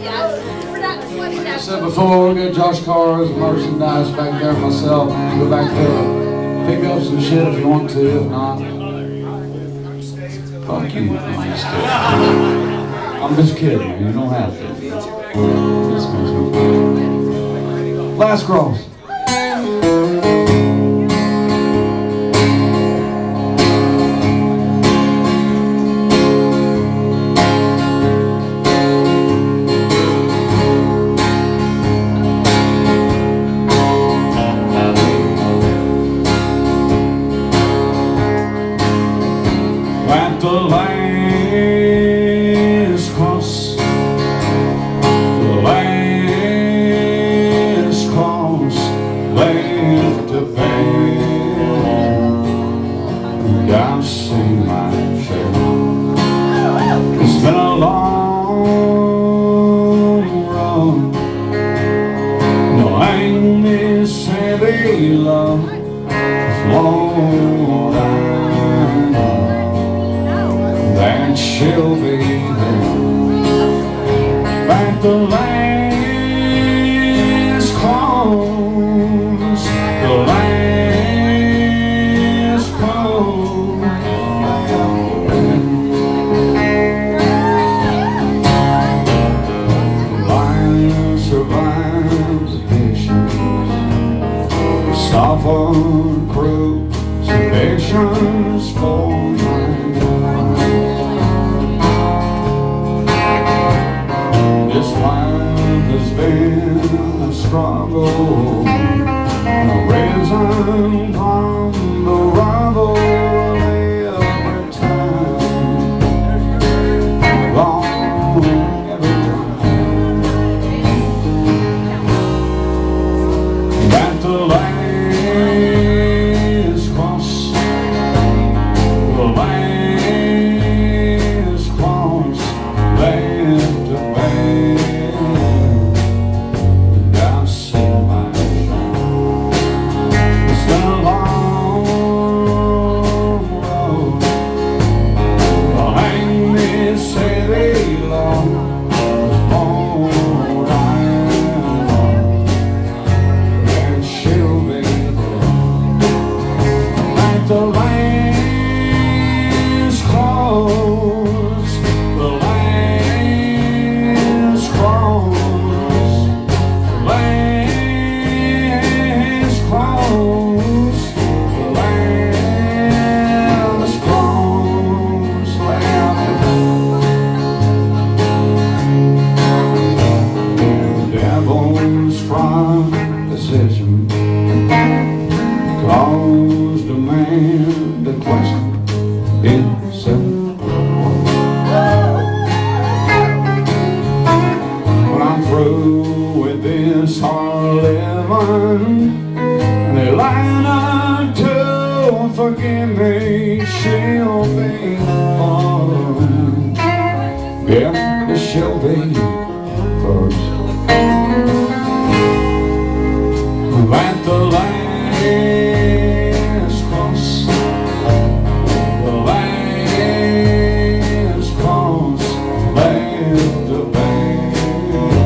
Like I said before, we'll get Josh Carr's merchandise back there myself, man. Go back there, pick up some shit if you want to. If not, fuck you. I'm just kidding, man. You don't have to. Last cross. At the last cross, the last cross left to bear. I've seen my share. It's been a long road. No, ain't this heavy love? Lord, I know that she'll be there at the last cross, the last cross. Life survives patience, suffered crucifixions for my has been a struggle, risen from the rubble every time, wrong every time. At the last cross, the last cross left to bear. The last cross, the last cross, the last cross, the last cross left. The devil's from decision caused a man to question himself. When I'm through with this hard living, and they line up to forgive me, she'll be fine. Yeah, she'll be first. At the last cross, the last cross left to bear.